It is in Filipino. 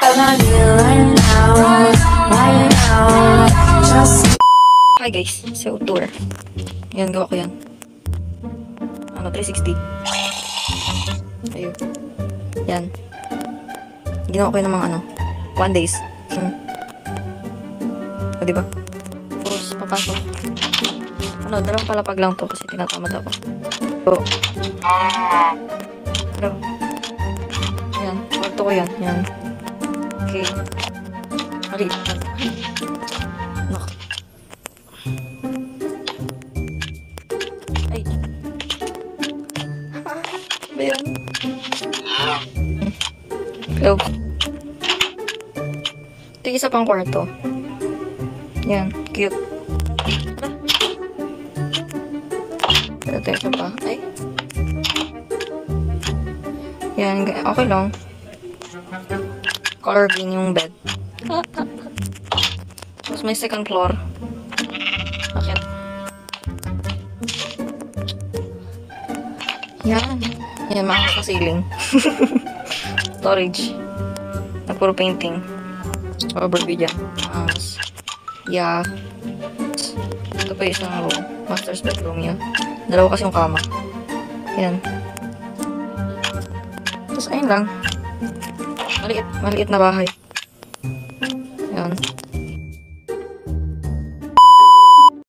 Hi guys, so tour. Yan, gawa ko yan. 360. Ayun. Yan. Ginawa ko yun ng mga 1 days. O, diba? Tapos, papasok. Dalawang palapag lang to kasi tinatamad ako. So, yan. Kwarto ko yan. Yan. Okay. Maliit. Nak. Ay. Ba yan? Hello. Ito yung isa pang kwarto. Yan. Cute. Ito isa pa. Ay. Yan. Okay lang. Color green yung bed. Tapos may second floor. Bakit? Yan. Yan, makakasiling. Storage. Nagpuro painting. Overview dyan. Yeah. Ito pa isang room. Master's bedroom yan. Dalawa kasi yung kama. Yan. Tapos ayun lang. Maliit na bahay.